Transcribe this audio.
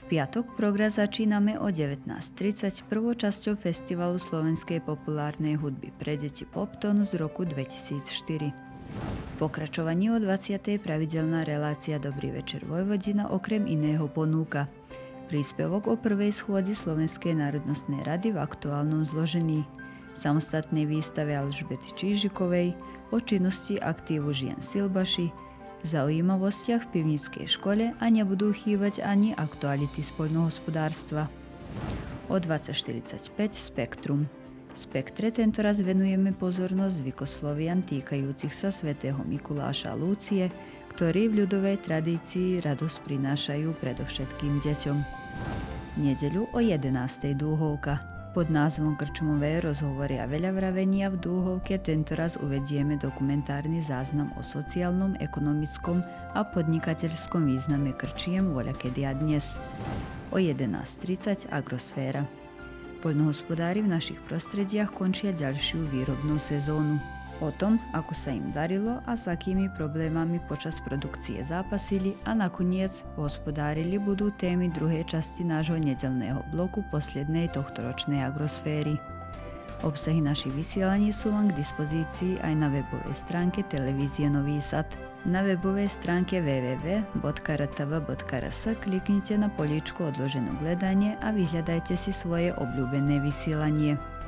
piatok program začíname o 19:30 prvou časťou festivalu slovenskej populárnej hudby pre deti Popton z roku 2004. V pokračovaní o 20:00 pravidelná relácia Dobrý večer Vojvodina okrem iného ponúka príspevok o prvej schôdzi Slovenskej národnostnej rady v aktuálnom zložení, samostatnej výstave Alžbety Čížikovej, o činnosti aktívu žien Silbaši, zaujímavostiach v pivnickej škole a nebudú chýbať ani aktuality z poľnohospodárstva. O 20:45 Spektrum. V Spektre tentoraz venujeme pozornosť zvykoslovian týkajúcich sa svätého Mikuláša a Lúcie, ktorí v ľudovej tradícii radosť prinášajú predovšetkým deťom. V nedeľu o 11:00 Dúhovka. Pod názvom Krčmové rozhovory a veľa vravenia v Dúhovke tentoraz uvedieme dokumentárny záznam o sociálnom, ekonomickom a podnikateľskom význame krčiem voľakedy a dnes. O 11:30 Agrosféra. Poľnohospodári v našich prostrediach končia ďalšiu výrobnú sezónu. O tom, ako sa im darilo a s akými problémami počas produkcie zápasili a nakoniec hospodárili, budú témy druhej časti nášho nedeľného bloku poslednej tohtoročnej agrosféry. Obsahy našich vysielaní sú vám k dispozícii aj na webovej stránke televízie Nový Sad. Na webovej stránke www.rtv.rs kliknite na políčko odložené gledanie a vyhľadajte si svoje obľúbené vysielanie.